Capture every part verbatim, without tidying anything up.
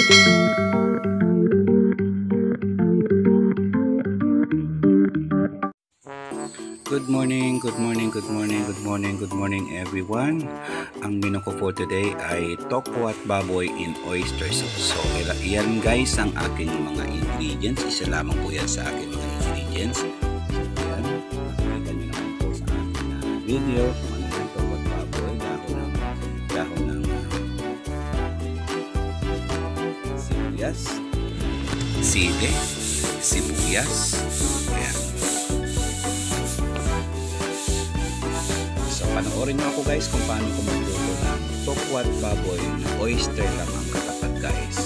Good morning, good morning, good morning, good morning, good morning everyone. Ang menu ko for today ay tokwa at baboy in oyster sauce. So yan guys ang aking mga ingredients. Isa lamang po yan sa aking mga ingredients. So yan, makikita nyo naman po sa aking uh, video kung ano yung tokwa at baboy. Dahon ng, dahon ng uh, sibuyas, sili, sibuyas, ayan. Panoorin nyo ako guys kung paano ko magluto ng tokwa at baboy na oyster lang ang katapat guys.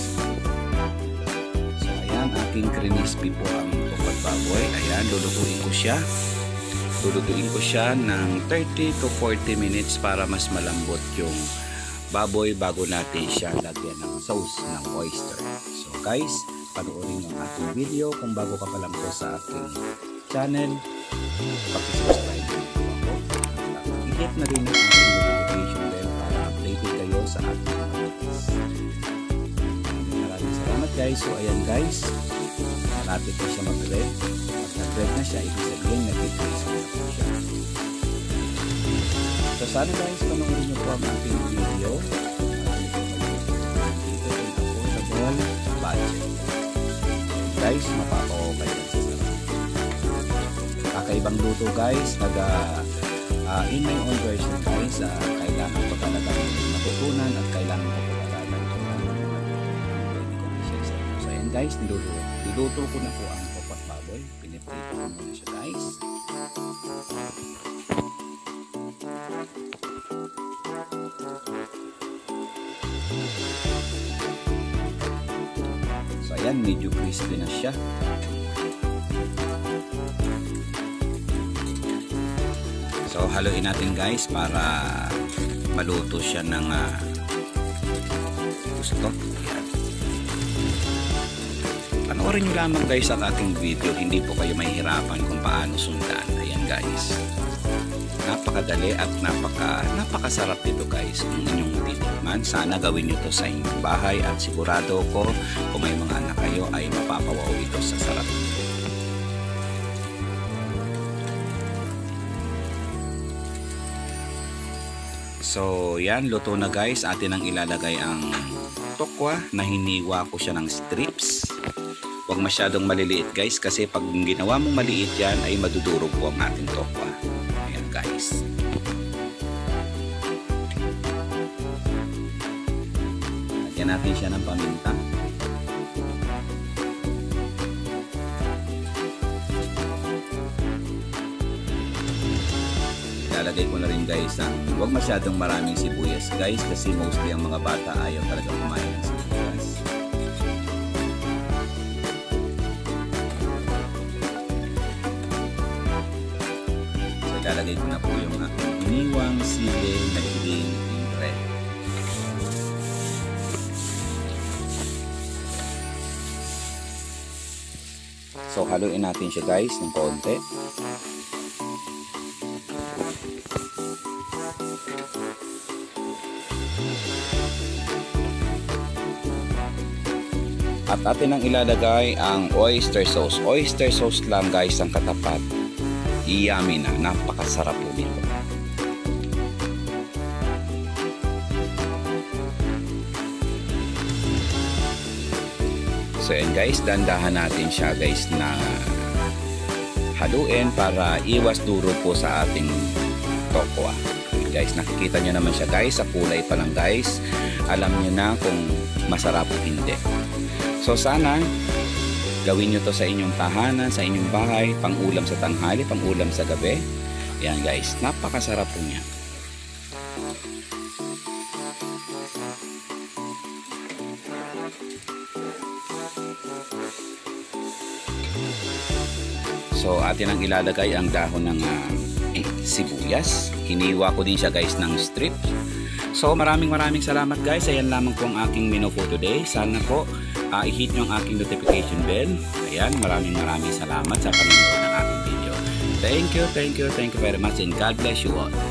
So ayan, aking crispy po ang tokwa at baboy. Ayan, lulutuin ko siya. Lulutuin ko siya ng thirty to forty minutes para mas malambot yung baboy bago natin siya lagyan ng sauce ng oyster. So guys, panoorin nyo ang aking video. Kung bago ka pa lang po sa aking channel, pakisubscribe nyo po ako. Hit na rin ang ating notification bell para updated kayo sa ating videos. Maraming salamat guys. So ayan guys, malapit na siya mag-red. Pag nag-red na siya, ibig sabihin nag-crispy na po siya. So sana guys, panoorin nyo po ang ating video. Dito ay affordable budget. Guys, mapapa-okay lang sa sarap. Kakaibang luto guys, naga Uh, in my own version guys, uh, kailangan ko talaga matutunan at kailangan ko pag-aralan ito ang pwede kong i-share sa inyo. So ayan guys, niluto, niluto ko na po ang tokwa at baboy. Piniprito ko muna siya guys. So ayan, medyo crispy na siya. So haluin natin guys para maluto siya ng uh, gusto. Ayan. Panoorin nyo lamang guys ang ating video, hindi po kayo mahihirapan kung paano sundan. Ayan guys, napakadali at napaka, napakasarap dito guys kung inyong titikman. Sana gawin nyo to sa inyong bahay at sigurado ko kung may mga anak kayo ay mapapawaw ito sa sarap nito. So yan, luto na guys. Atin ang ilalagay ang tokwa na hiniwa ko siya ng strips. Huwag masyadong maliliit guys, kasi pag ginawa mong maliit yan ay madudurog po ang ating tokwa. Ayan guys. Lagyan natin siya ng paminta. Lalagay ko na rin guys ang huwag masyadong maraming sibuyas guys, kasi mostly ang mga bata ayaw talaga kumain ng sibuyas. So lalagay ko na po yung aking iniwang sili na hiling in red. So haluin natin siya guys ng konti. At atin ang ilalagay ang oyster sauce. Oyster sauce lang guys ang katapat. Yummy na. Napakasarap po dito. So yan guys, dandahan natin siya guys na haluin para iwas duro po sa ating tokwa. Guys, nakikita nyo naman siya guys. Sa kulay pa lang guys, alam nyo na kung masarap o hindi. So sana gawin nyo to sa inyong tahanan, sa inyong bahay, pang-ulam sa tanghali, pang-ulam sa gabi. Yan guys, napakasarap po niya. So atin ang ilalagay ang dahon ng uh, eh, sibuyas. Hiniwa ko din siya guys ng strip. So maraming maraming salamat guys. Ayan lamang po ang aking menu for today. Sana po uh, i-hit nyo ang aking notification bell. Ayan, maraming maraming salamat sa panonood ng aking video. Thank you, thank you, thank you very much, and God bless you all.